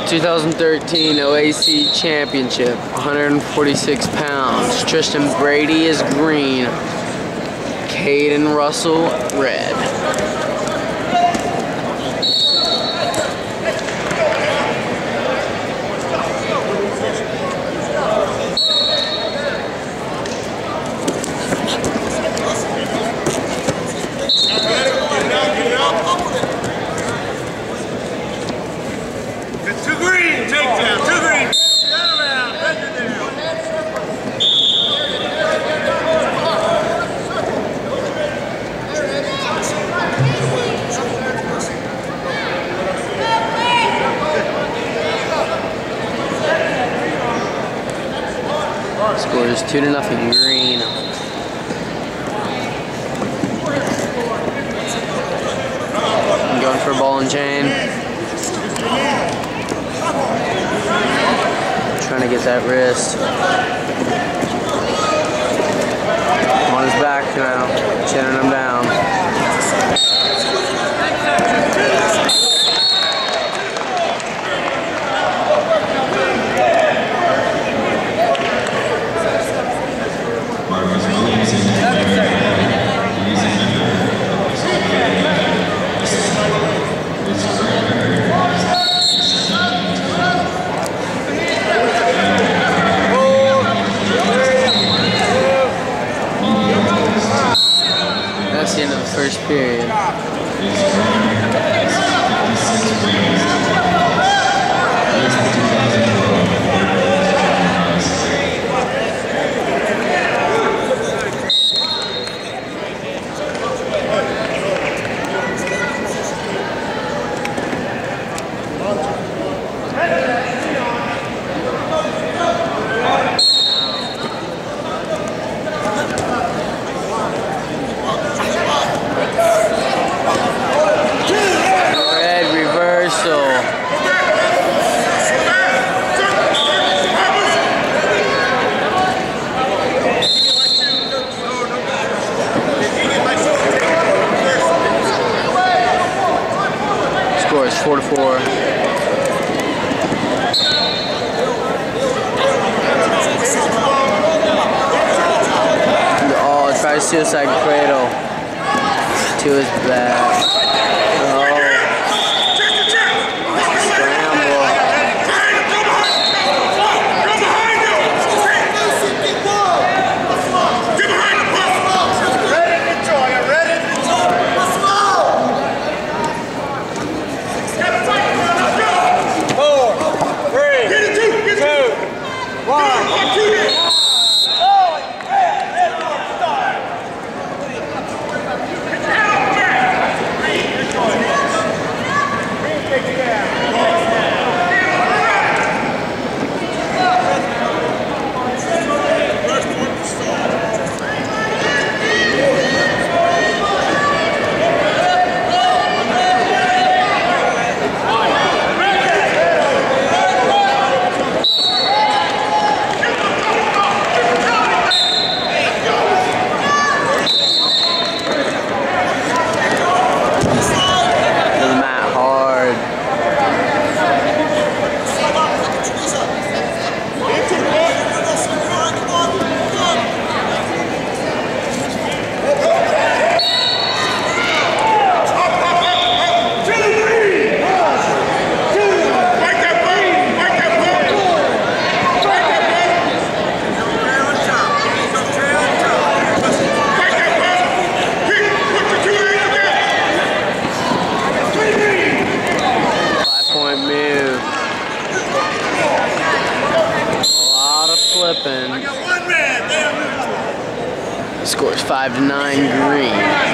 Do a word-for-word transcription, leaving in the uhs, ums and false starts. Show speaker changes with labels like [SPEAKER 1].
[SPEAKER 1] two thousand thirteen O A C Championship, one hundred forty-six pounds. Tristan Brady is green. Caden Russell, red.
[SPEAKER 2] Score is two to nothing, green. I'm going for a ball and chain. Trying to get that wrist. On his back now, chinning him down. That's the end of the first period. Score is four to four. Oh, tries suicide cradle to his back. Flipping. Scores five to nine, green.